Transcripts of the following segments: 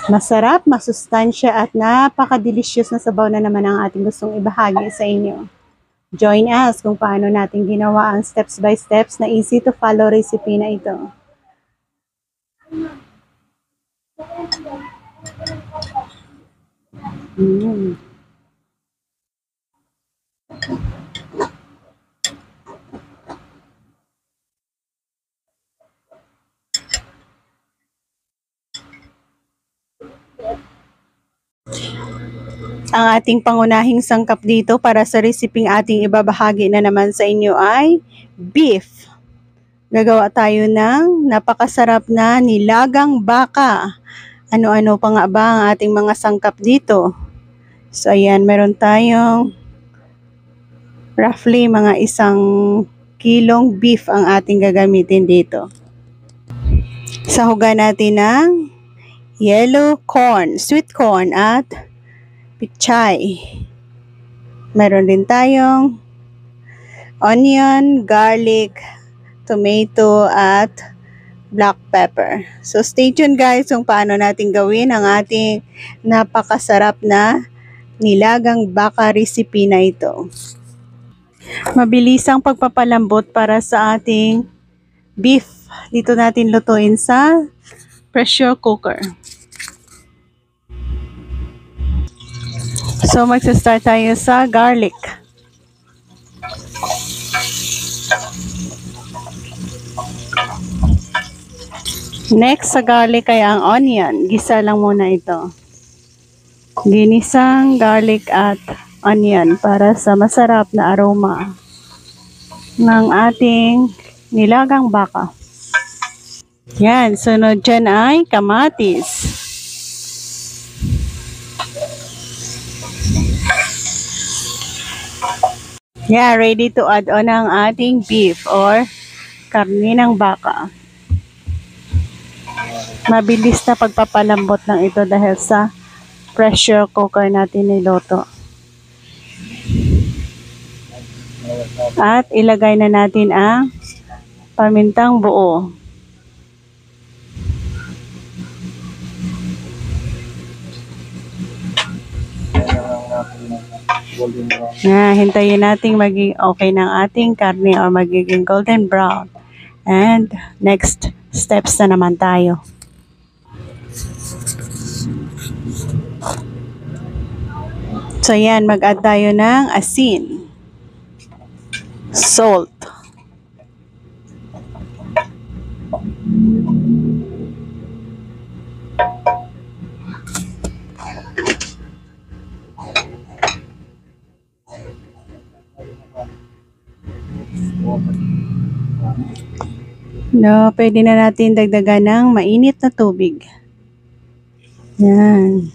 Masarap, masustansya at napaka-delicious na sabaw na naman ang ating gustong ibahagi sa inyo. Join us kung paano natin ginawa ang steps by steps na easy to follow recipe na ito. Ang ating pangunahing sangkap dito para sa reseping ating ibabahagi na naman sa inyo ay beef. Gagawa tayo ng napakasarap na nilagang baka. Ano-ano pa nga ba ang ating mga sangkap dito? So ayan, meron tayong roughly mga 1 kilong beef ang ating gagamitin dito. Sahugan natin ng yellow corn, sweet corn at pichay. Meron din tayong onion, garlic, tomato at black pepper. So stay tuned guys kung paano natin gawin ang ating napakasarap na nilagang baka recipe na ito. Mabilis ang pagpapalambot para sa ating beef. Dito natin lutuin sa pressure cooker. So magsa-start tayo sa garlic. Next sa garlic ay ang onion. Gisa lang muna ito. Ginisang garlic at onion para sa masarap na aroma ng ating nilagang baka. Yan, sunod dyan ay kamatis. Yeah, ready to add on ang ating beef or karne ng baka. Mabilis na pagpapalambot ng ito dahil sa pressure cooker natin niluto. At ilagay na natin ang pamintang buo. Hintayin natin maging okay ng ating karne o magiging golden brown. And next steps na naman tayo. So yan, mag-add tayo ng asin, salt, pwede na natin dagdagan ng mainit na tubig. Yan.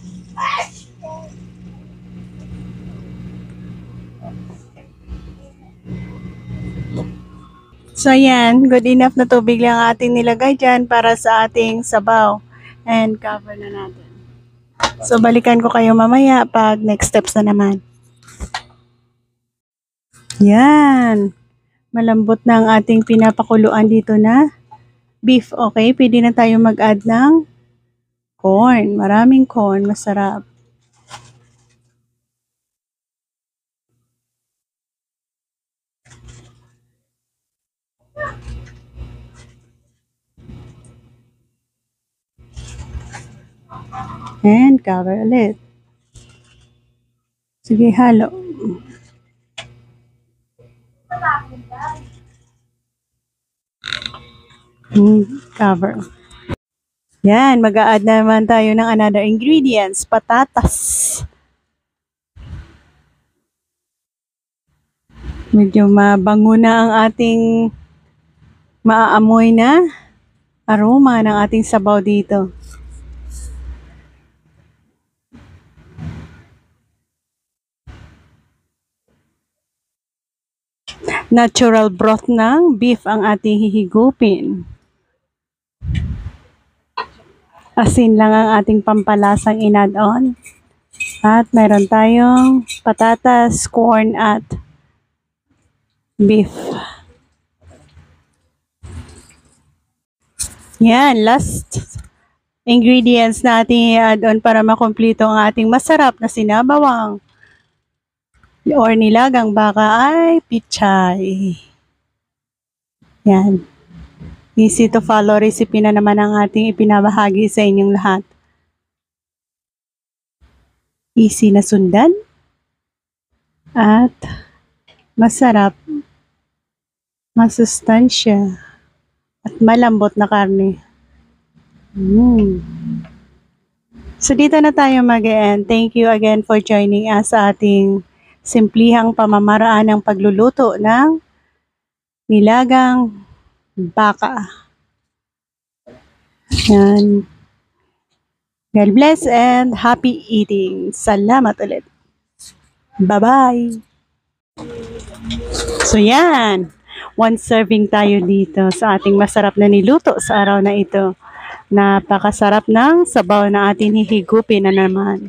So yan, good enough na tubig lang ating nilagay dyan para sa ating sabaw. And cover na natin. So balikan ko kayo mamaya pag next steps na naman. Yan. Malambot na ang ating pinapakuluan dito na beef. Okay, pwede na tayo mag-add ng corn. Maraming corn, masarap. And cover ulit. Sige, halo. Cover. Yan, mag-a-add naman tayo ng another ingredients, patatas. Medyo mabango na ang ating maaamoy na aroma ng ating sabaw dito. Natural broth ng beef ang ating hihigupin. Asin lang ang ating pampalasang in-add on. At meron tayong patatas, corn at beef. Yan, last ingredients na ating i-add-on para makumpleto ang ating masarap na sinabawang or nilagang baka ay pichay. Yan. Easy to follow recipe na naman ang ating ipinabahagi sa inyong lahat. Easy na sundan at masarap, masustansya at malambot na karne. So dito na tayo mag-end. Thank you again for joining us sa ating simplihang pamamaraan ng pagluluto ng nilagang baka. Yan. God bless and happy eating. Salamat ulit. Bye-bye. So yan. One serving tayo dito sa ating masarap na niluto sa araw na ito. Napakasarap ng sabaw na ating hihigupin na naman.